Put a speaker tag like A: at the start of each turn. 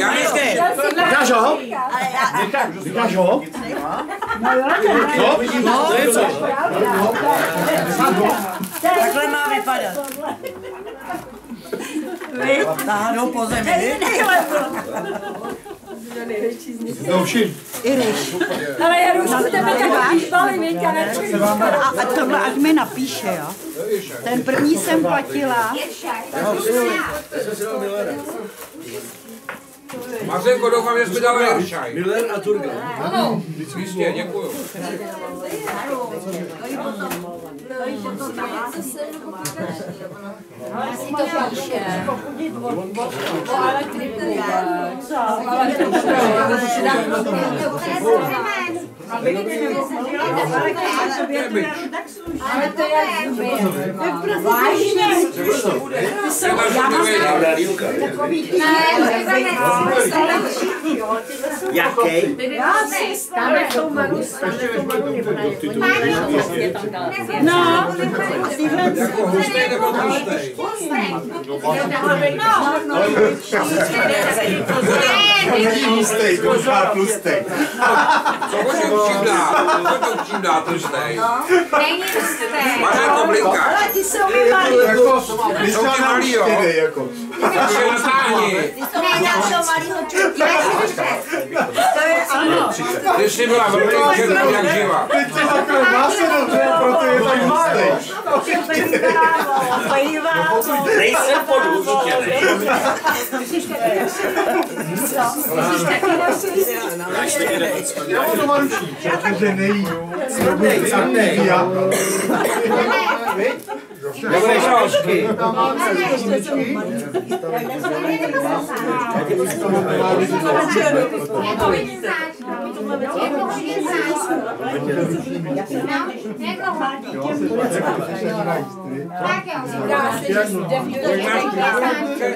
A: Vykáš ho? Vykáš ho? Co? To je co?
B: Takhle má vypadat. Táhnou po zemi.
A: Zkouším.
C: Ale já už tebe tak píšbali, Víťa, nečím.
D: A tohle ať mi napíše, jo? Ten první jsem platila.
E: Marzenko, doufám, že jsi mi dala Jeršaj.
A: Miller a Turgal.
E: Ano. Jistě, děkuju.
C: Ale to je vážně.
A: Jaký?
C: Tam je tou Maru,
D: No,
E: Jako hustej nebo tlustej?
A: Tlustej, to už má tlustej.
E: Co ho čím dát tlustej?
C: není hustý.
E: Marzenko, blinka.
C: Ale ty jsou mi malý.
E: Jsou ti malý, jo? Tak si natáhni.
C: Ne, na toho malýho čurka. To je ano.
E: Ty jsi byla velký černou, jak živa.
A: Teď jsi takhle máse dobře, proto je tak tlustej. Nejsem pod určitě, ne? Já ho doma ruší, protože nejí. Snadnej.
E: Dobré šálky.
C: Tak jo.